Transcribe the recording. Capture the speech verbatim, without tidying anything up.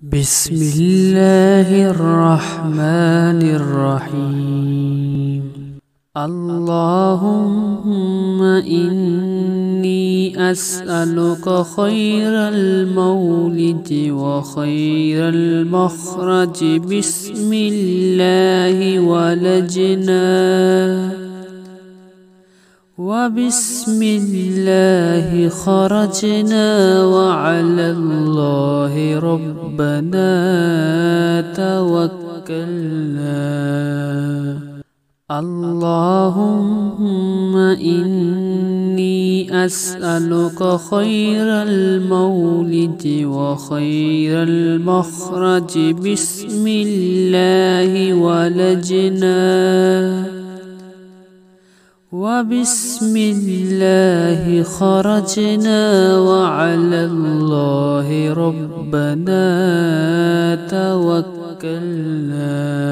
بسم الله الرحمن الرحيم. اللهم إني أسألك خير المولد وخير المخرج. بسم الله ولجنا وبسم الله خرجنا وعلى الله ربنا توكلنا. اللهم إني أسألك خير المولد وخير المخرج. بسم الله ولجنا وبسم الله خرجنا وعلى الله ربنا توكلنا.